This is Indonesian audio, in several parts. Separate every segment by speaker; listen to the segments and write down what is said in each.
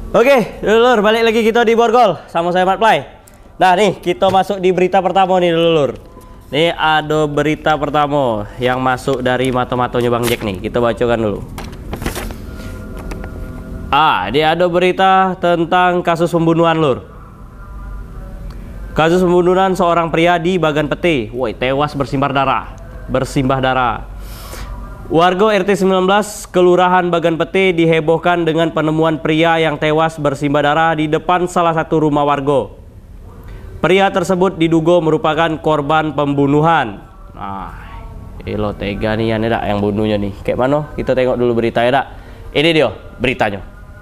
Speaker 1: Oke, dulur, balik lagi kita di Borgol sama saya Mat Play. Nah nih, kita masuk di berita pertama nih dulur. Nih ada berita pertama yang masuk dari mata-matanya Bang Jack nih. Kita bacakan dulu. Dia ada berita tentang kasus pembunuhan lur. Kasus pembunuhan seorang pria di Bagan Pete. Woi, tewas bersimbah darah. Warga RT 19 Kelurahan Bagan Pete dihebohkan dengan penemuan pria yang tewas bersimbah darah di depan salah satu rumah warga. Pria tersebut diduga merupakan korban pembunuhan. Nah, elo tega nih yang bunuhnya nih. Kayak mana? Kita tengok dulu beritanya dak. Ini dia beritanya.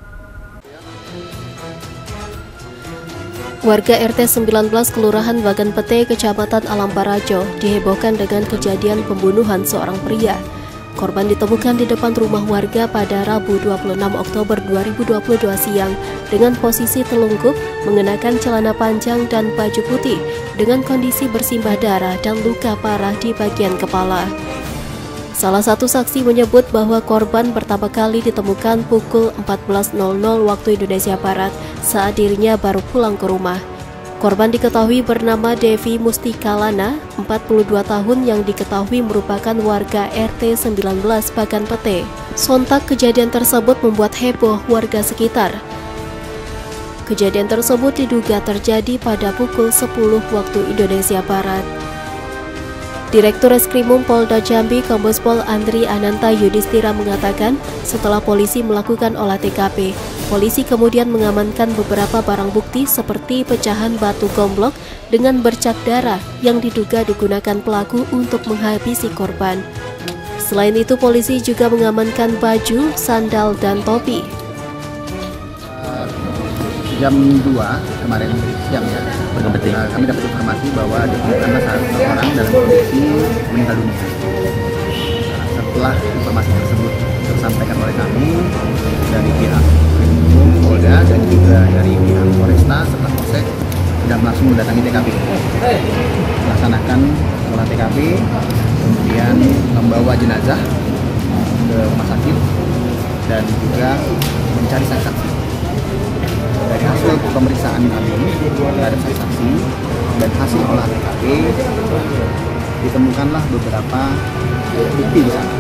Speaker 2: Warga RT 19 Kelurahan Bagan Pete, Kecamatan Alamparajo dihebohkan dengan kejadian pembunuhan seorang pria. Korban ditemukan di depan rumah warga pada Rabu 26 Oktober 2022 siang dengan posisi telungkup, mengenakan celana panjang dan baju putih dengan kondisi bersimbah darah dan luka parah di bagian kepala. Salah satu saksi menyebut bahwa korban pertama kali ditemukan pukul 14.00 waktu Indonesia Barat saat dirinya baru pulang ke rumah. Korban diketahui bernama Devi Mustikalana, 42 tahun yang diketahui merupakan warga RT 19 Bagan Pete. Sontak kejadian tersebut membuat heboh warga sekitar. Kejadian tersebut diduga terjadi pada pukul 10 waktu Indonesia Barat. Direktur Reskrimum Polda Jambi Kombes Pol Andri Ananta Yudhistira mengatakan setelah polisi melakukan olah TKP, polisi kemudian mengamankan beberapa barang bukti seperti pecahan batu gomblok dengan bercak darah yang diduga digunakan pelaku untuk menghabisi korban. Selain itu, polisi juga mengamankan baju, sandal, dan topi.
Speaker 3: Jam 2 kemarin siang ya, kami dapat informasi bahwa ditemukanlah seorang dalam kondisi meninggal dunia. Setelah informasi tersebut tersampaikan oleh kami dari pihak Polda dan juga dari pihak Polresta serta Polsek sudah langsung mendatangi TKP, melaksanakan olah TKP, kemudian membawa jenazah ke rumah sakit dan juga mencari saksi. Dari hasil pemeriksaan kami terhadap saksi dan hasil olah TKP ditemukanlah beberapa bukti di sana.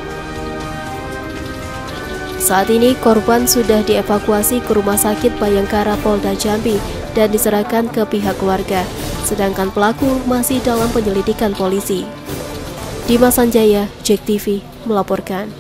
Speaker 2: Saat ini korban sudah dievakuasi ke Rumah Sakit Bayangkara Polda Jambi dan diserahkan ke pihak keluarga, sedangkan pelaku masih dalam penyelidikan polisi. Dimas Sanjaya, JEK TV melaporkan.